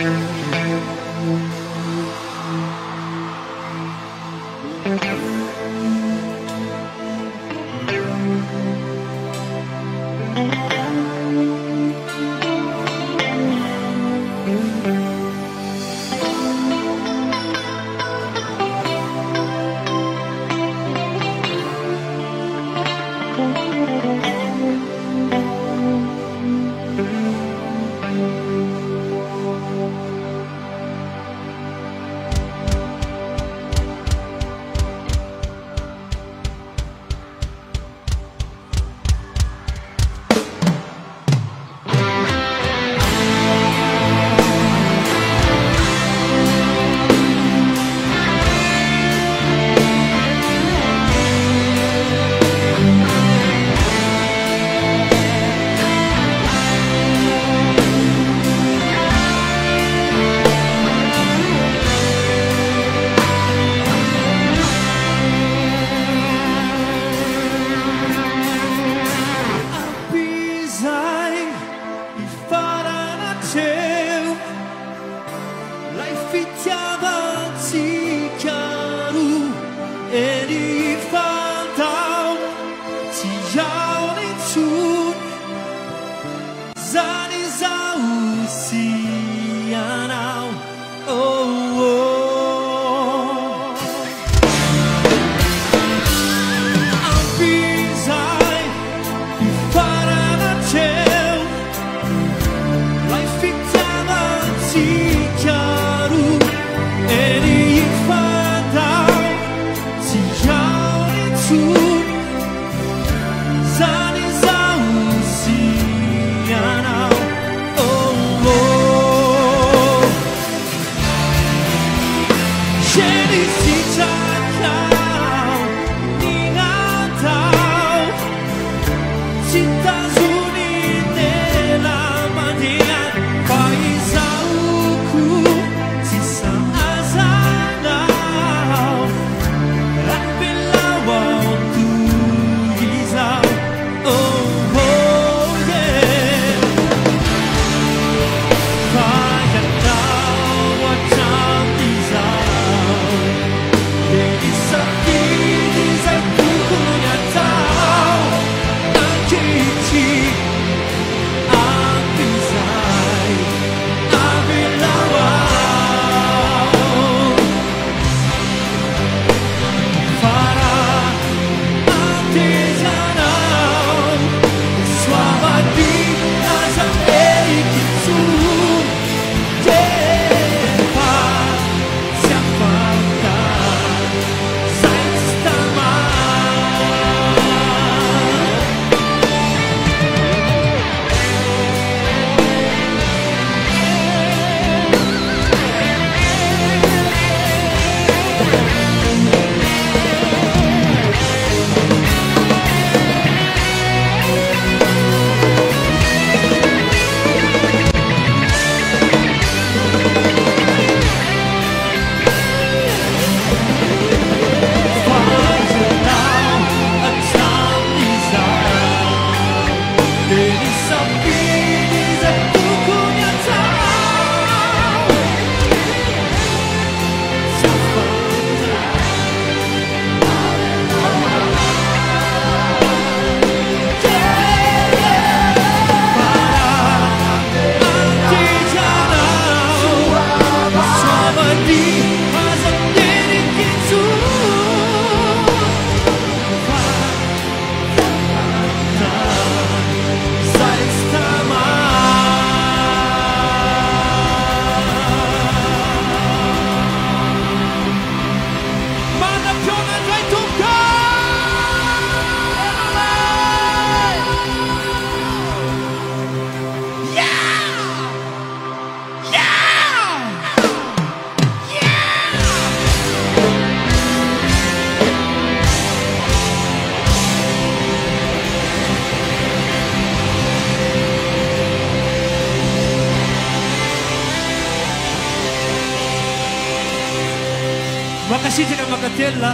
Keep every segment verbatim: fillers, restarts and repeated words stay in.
Makasih ka makatela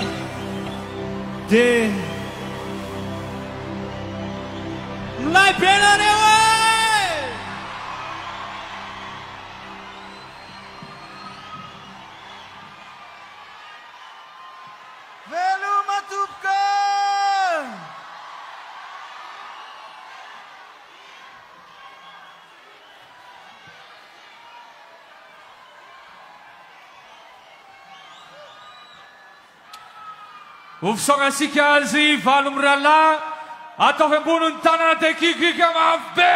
de Mulai pena ne Hofisaonasika azy valo mirala atao amboniny tanana dia kikika mafy be.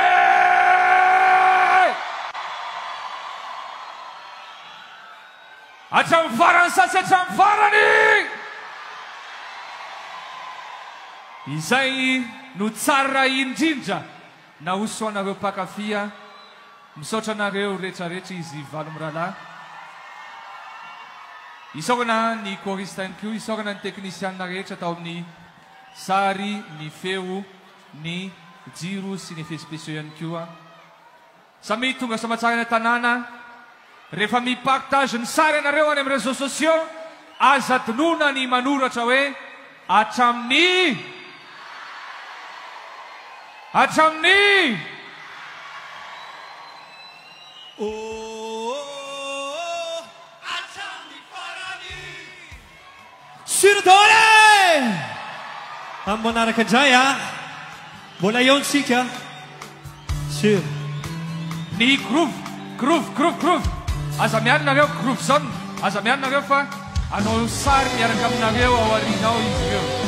Hatramin'ny farany sasy hatramin'ny farany. Izay no tsara indrindra na hosoanareo mpakafia misaotra anareo rehetrarehetra izy valo mirala. Isaorana ny choriste ihany koa, isaorana ny teknisianina rehetra tao amin'ny sary, ny feo, ny jiro sy ny effet spéciaux ihany koa. Samy tonga samatsarana tanàna. Rehefa mipartage ny sary anareo any amin'ny réseaux sociaux, aza donona ny manoratra hoe hatramin'ny hatramin'ny Sirodole! Ang manaraka indray a. Mbola eo sika. Sir. Ny groove, groove, groove, groove. Aza miany nareo groove zone. Aza miany nareo fa anao sary miaraka aminareo ao arinao izy ireo.